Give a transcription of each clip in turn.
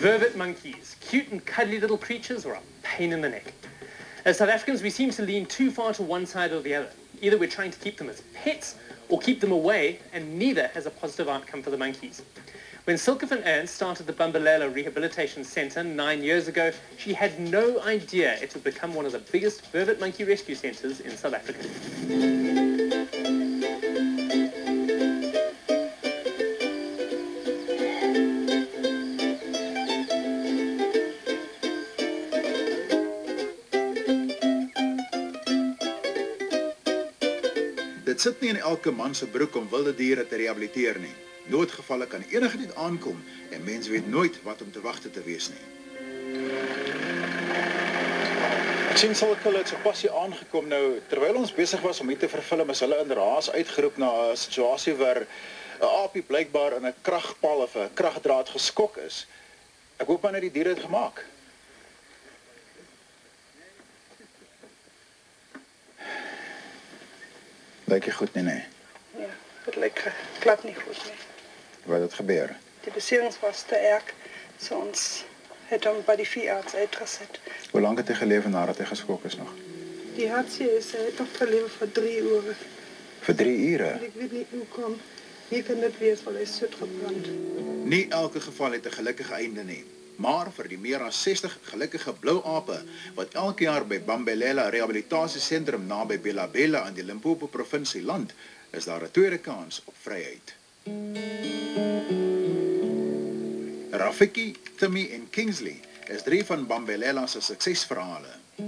Vervet monkeys, cute and cuddly little creatures, are a pain in the neck. As South Africans, we seem to lean too far to one side or the other. Either we're trying to keep them as pets or keep them away, and neither has a positive outcome for the monkeys. When Silke van Ernst started the Bambelela Rehabilitation Centre 9 years ago, she had no idea it would become one of the biggest vervet monkey rescue centres in South Africa. Dit sit nie in elke man se broek om wilde diere te rehabiliteer nie. Noodgevalle kan enige tyd aankom en mense weet nooit wat om te wagte te wees nie. Ek sien Silke het sopas hier aangekom nou, terwyl ons besig was om hier te vervul, is hulle in raas uitgeroep na 'n situasie waar 'n aapie blykbaar in 'n kragpaal of 'n kragdraad geskok is. Ek hoop maar net die diere het gemaak. Lyk jy goed nie? Ja, het lyk glad nie goed nie. Wat het gebeur? Die beserings was te erg, so ons het hom by die veearts uitgesit. Hoe lank het hy geleef nadat hy geskok is nog? Die hartseer is, hy het nog geleef vir 3 ure. Vir 3 ure? En ek weet nie hoe kom. Hier kan dit wees, want hy is soet gebrand. Nie elke geval het 'n gelukkige einde nie. Maar vir die meer as 60 gelukkige blou ape wat elke jaar by Bambelela Rehabilitation Sentrum naby Bambelela in die Limpopo provinsie land, is daar 'n tweede kans op vryheid. Rafiki, Timmy en Kingsley is 3 van Bambelela se suksesverhale.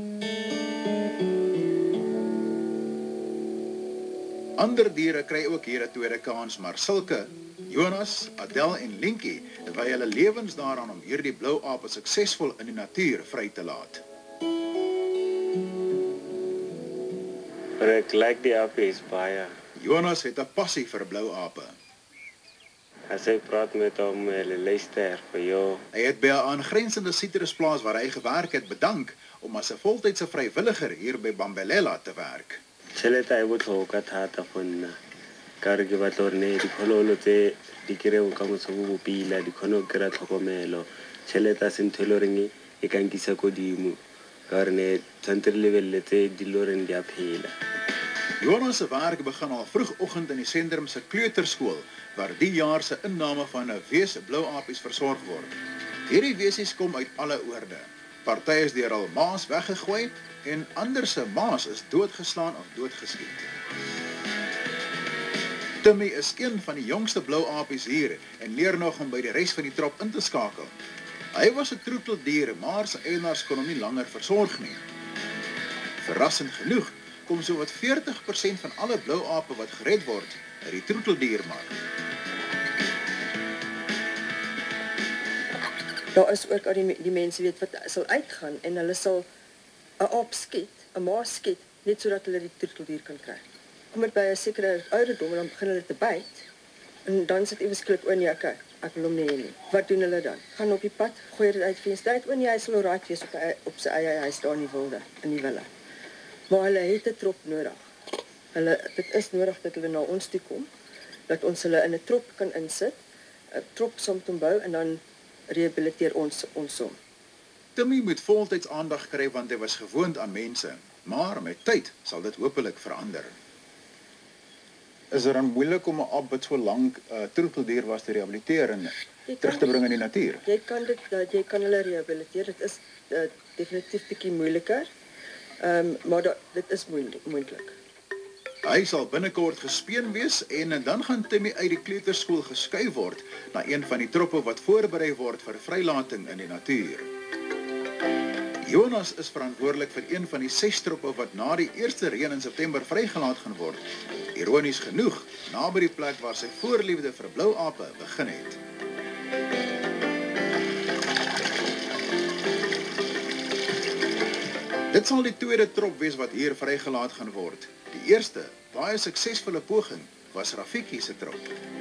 Ander diere kry ook hier 'n tweede kans, maar Silke, Jonas, Adel en Linkie wy hulle lewens daaraan om hierdie blou ape suksesvol in die natuur vry te laat. Ek like die apies baie. Jonas het 'n passie vir blou ape. As ek praat met hom, hulle luister vir jou. Hy het by 'n aangrensende sitrusplaas waar hy gewerk het bedank om as 'n voltydse vrywilliger hier by Bambelela te werk. Tšhelete e botlhokwa thata go nna. Ka re ke batla gore ne diphologolo tse di kry-e ka motsho bo bopila, di kgone go kry-a tlhokomelo. Tšhelete a se ntho e le goreng e ka nkisa kodimo, ka gore ne tshwantse re lebeletse di le goreng di a phela. Jonas se werk begin al vroegoggend in die sentrum se kleuterskool, waar die jaar se inname van 'n wees blou apies versorg word. Hierdie wesies kom uit alle oorde. Party is deur al maas weggegooi en ander se maas is doodgeslaan of doodgeskiet. Timmy is een van die jongste blou apies hier en leer nog om by die res van die trop in te skakel. Hy was 'n troeteldier, maar sy eienaars kon hom nie langer versorg nie. Verrassend genoeg kom sowat 40% van alle blou ape wat gered word uit die troeteldiermark. Daar is ook al die mense weet wat sal uitgaan en hulle sal 'n aap skiet, 'n maas skiet, net sodat hulle die troeteldier kan kry. Kom dit by 'n sekere ouderdom en dan begin hulle te byt en dan sit iewers skielik, o nee, ek wil hom nie hê nie. Wat doen hulle dan? Gaan op die pad, gooi dit uit venster uit, o nee, hy sal alright wees op sy eie huis daar in die wilde, in die wille. Maar hulle het 'n trop nodig. Dit is nodig dat hulle na ons toe kom, dat ons hulle in 'n trop kan insit, 'n trop saam te bou en dan rehabiliteer ons hom. Timmy moet voltyds aandag kry want hy was gewoond aan mense, maar met tyd sal dit hopelik verander. Is dit dan moeilik om 'n aap wat so lank troeteldier was te rehabiliteer en terug te bring in die natuur? Jy kan hulle rehabiliteer. Dit is definitief bietjie moeiliker. Maar dit is moontlik. Hy sal binnekort gespeen wees en dan gaan Timmy uit die kleuterskool geskuif word na een van die troppe wat voorberei word vir vrylating in die natuur. Jonas is verantwoordelik vir een van die 6 troppe wat na die eerste reën in September vrygelaat gaan word. Ironies genoeg, naby die plek waar sy voorliefde vir blou ape begin het. Dit sal die tweede trop wees wat hier vrygelaat gaan word. Die eerste, baie suksesvolle poging, was Rafiki se trop.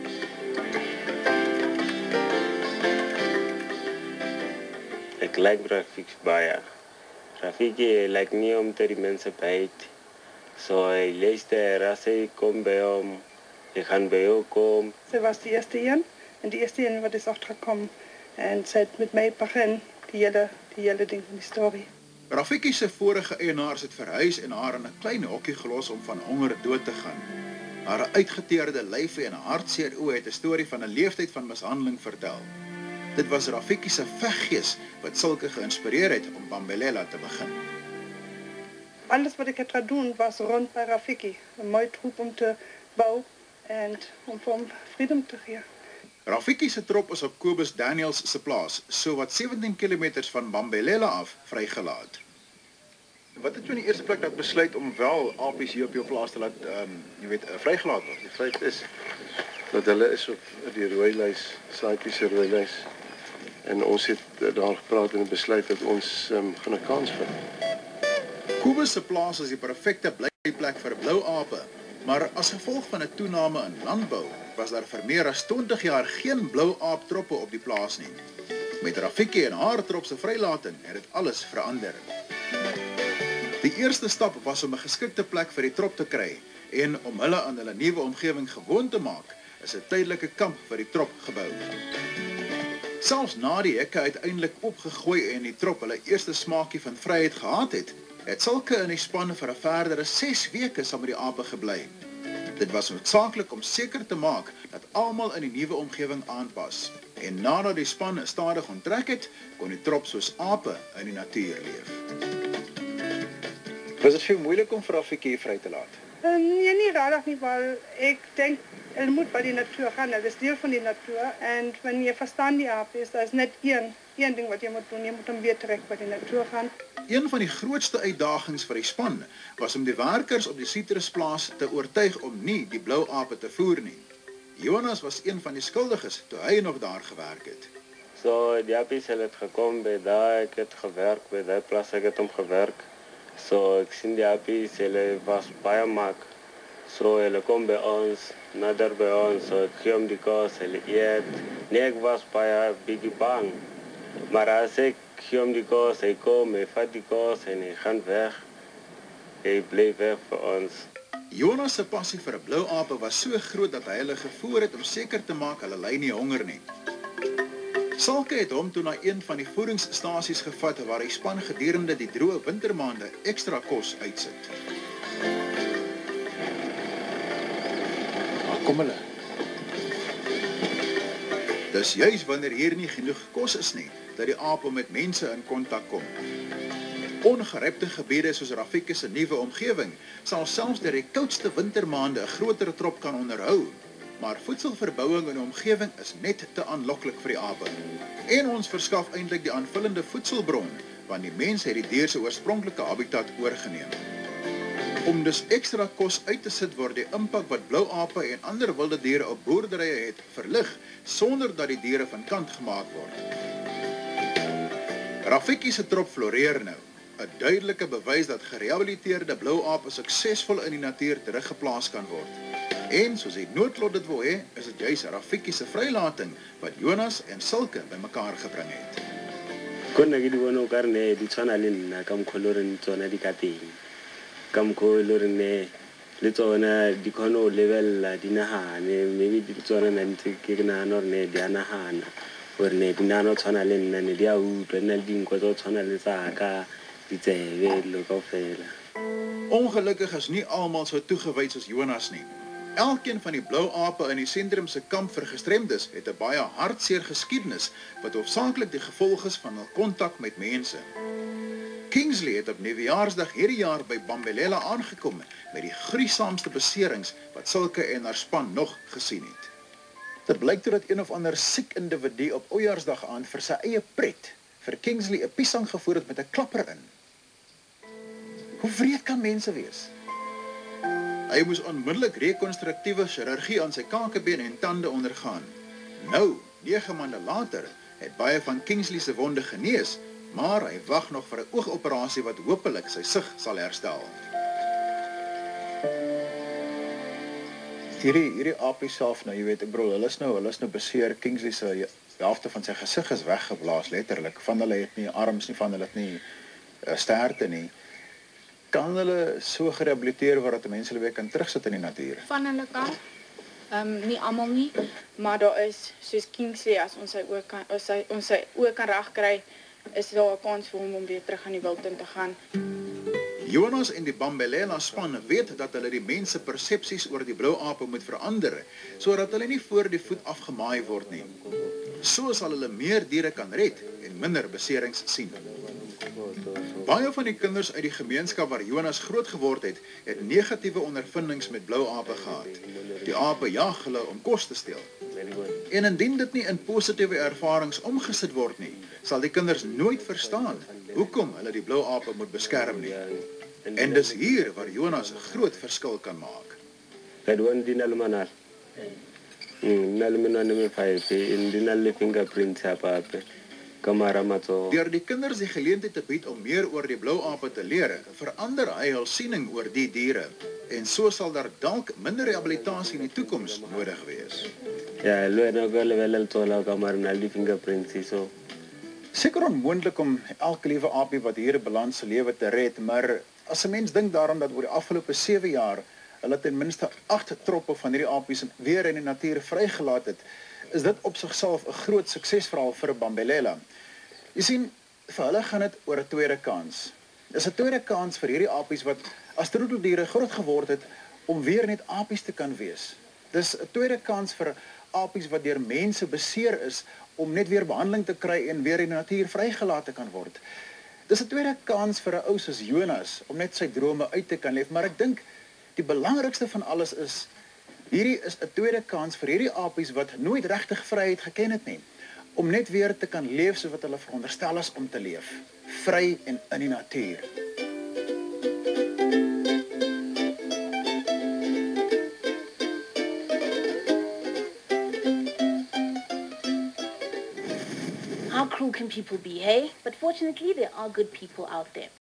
Ek like Rafiki baie. Rafiki lyk nie om te die mense byt. So hy luister, as hy kom by hom, hy gaan by jou kom. Sy was die eerste een, en die eerste een wat is achtergekomen En sy het met my begin, die hele ding van die storie. Rafiki se vorige eienaars het verhuis en haar in 'n klein hokkie gelos om van honger dood te gaan. Haar uitgeteerde lyfie en hartseer oë het 'n storie van 'n leeftyd van mishandeling vertel. Dit was Rafiki se veggees wat Silke geïnspireer het om Bambelela te begin. Alles wat ik heb gedaan was rond bij Rafiki. Een mooi troep om te bouwen en om vir hom freedom te geven. Rafiki se trop is op Kobus Daniels se plaas, so wat 17 km van Bambelela af vrygelaat. Wat het jy in die eerste plek dat besluit om wel apies hier op jou plaas te laat, vrygelaat word? Die feit is dat hulle is op die rooilys, SABC se rooilys. En ons het daar gepraat en besluit dat ons gaan 'n kans vind. Kobus se plaas is die perfekte blyplek vir blou ape, maar as gevolg van 'n toename in landbou was daar vir meer as 20 jaar geen blou aap troppe op die plaas nie. Met Rafiki en haar trop se vrylating het dit alles verander. Die eerste stap was om 'n geskikte plek vir die trop te kry en om hulle aan hulle nuwe omgewing gewoon te maak, is 'n tydelike kamp vir die trop gebou. Selfs na die hekke uiteindelik opgegooi en die trop hulle eerste smaakie van vryheid gehad het Silke in die span vir 'n verdere 6 weke saam met die ape gebly. Dit was noodsaaklik om seker te maak dat almal in die nuwe omgewing aanpas. En nadat die span stadig onttrek het, kon die trop soos ape in die natuur leef. Was dit veel moeilik om vir Rafiki vry te laat? Nee, niet raar niet, want ik denk, het moet bij die natuur gaan. Het is deel van die natuur. En wanneer je verstand die aap is, dat is net één ding wat je moet doen. Je moet hem weer terug bij die natuur gaan. Een van die grootste uitdagings vir die span was om die werkers op die citrusplaas te oortuig om nie die blou ape te voer nie. Jonas was een van die skuldiges toe hy nog daar gewerk het. So die apies het gekom by daar, ek het gewerk by daai plaas, ek het hom gewerk. So ek sien die apies, hulle was baie mak. So hulle kom by ons, nader by ons, so ek gee hom die kos, hulle eet. Nee, ek was baie bietjie bang. Maar as ek gee hom die kos, hy kom, hy vat die kos en hy gaan weg. Hy bly weg vir ons. Jonas se passie vir 'n blou ape was so groot dat hy hulle gevoer het om seker te maak hulle ly nie honger nie. Silke het hom toe na een van die voedingsstasies gevat waar hy span gedurende die droë wintermaande ekstra kos uitsit. Maar kom hulle. Dis juis wanneer hier nie genoeg kos is nie, dat die ape met mense in kontak kom. Ongerepte gebiede soos Rafiki se nuwe omgewing sal selfs deur die koudste wintermaande 'n groter trop kan onderhou. Maar voedselverbouing in die omgewing is net te aanloklik vir die ape. En ons verskaf eintlik die aanvullende voedselbron, want die mens het die dier se oorspronklike habitat oorgeneem. Om dus ekstra kos uit te sit word die impak wat blou ape en ander wilde diere op boerderye het verlig, sonder dat die diere van kant gemaak word. Rafiki se trop floreer nou, 'n duidelike bewys dat gerehabiliteerde blou ape suksesvol in die natuur teruggeplaas kan word. En soos die noodlot dit wil hê, is dit juis Rafiki se vrylating wat Jonas en Silke bymekaar gebring het. Kona ke di bona o ka re ne di tshwana le nna ka mokgwa le goreng tsona di ka teng. Ka mokgwa le gore ne le tsona di kgona go lebelela di nagane, maybe di tsona na ntse ke nagana gore ne di a nagana, gore ne di nagana go tshwana le nna, ne di a utlwa, di na le dinkwa tsa go tshwana le tsaka, ditsebe, dilo kaofela. Ongelukkig is nie almal so toegewyd soos Jonas nie. Elkeen van die blou ape in die sentrum se kamp vir gestremdes het 'n baie hartseer geskiedenis wat hoofsaaklik die gevolg is van hul kontak met mense. Kingsley het op Nuwejaarsdag hierdie jaar by Bambelela aangekom met die gruisamste beserings wat Silke en haar span nog gesien het. Dit blyk toe dat een of ander siek individu op Oujaarsdag aand vir sy eie pret vir Kingsley 'n piesang gevoer het met 'n klapper in. Hoe wreed kan mense wees? Hy moes onmiddellik rekonstruktiewe chirurgie aan sy kakebeen en tande ondergaan. Nou, 9 maande later, het baie van Kingsley se wonde genees, maar hy wag nog vir 'n oogoperasie wat hopelik sy sig sal herstel. Hierdie apie self nou, jy weet, ek bedoel, hulle is nou beseer. Kingsley se helfte van sy gesig is weggeblaas letterlik. Van hulle het nie arms nie, van hulle het nie sterte nie. Kan hulle so gerehabiliteer word dat mense hulle weer kan terugsit in die natuur? Van hulle kan. Nie almal nie, maar daar is, soos King sê, as ons sy oë kan regkry, is daar 'n kans vir hom om weer terug aan die wild in te gaan. Jonas en die Bambelela span weet dat hulle die mense persepsies oor die blou ape moet verander, sodat hulle nie voor die voet afgemaai word nie. So sal hulle meer diere kan red en minder beserings sien. Baie van die kinders uit die gemeenskap waar Jonas groot geword het, het negatiewe ondervindings met blou ape gehad. Die ape jag hulle om kos te steel. En indien dit nie in positiewe ervarings omgesit word nie, sal die kinders nooit verstaan hoekom hulle die blou ape moet beskerm nie. En dis hier waar Jonas 'n groot verskil kan maak. Deur die kinders die geleentheid te bied om meer oor die blou ape te leer, verander hy hul siening oor die diere. En so sal daar dalk minder rehabilitasie in die toekoms nodig wees. Ja, so. Seker onmoontlik om elke liewe aapie wat hier 'n balans se lewe te red, maar as 'n mens dink daaraan dat oor die afgelope 7 jaar hulle ten minste 8 troppe van hierdie apies weer in die natuur vrygelaat het, is dit op sigself 'n groot suksesverhaal vir Bambelela. Jy sien, vir hulle gaan dit oor 'n tweede kans. Dis 'n tweede kans vir hierdie apies wat as troeteldiere groot geword het om weer net apies te kan wees. Dis 'n tweede kans vir apies wat deur mense beseer is om net weer behandeling te kry en weer in die natuur vrygelaat te kan word. Dis 'n tweede kans vir 'n ou soos Jonas om net sy drome uit te kan leef, maar ek dink die belangrikste van alles is hierdie is 'n tweede kans vir hierdie apies wat nooit regtig vryheid geken het nie, om net weer te kan leef soos wat hulle veronderstel is om te leef, vry en in die natuur. How cruel can people be, hey? But fortunately, there are good people out there.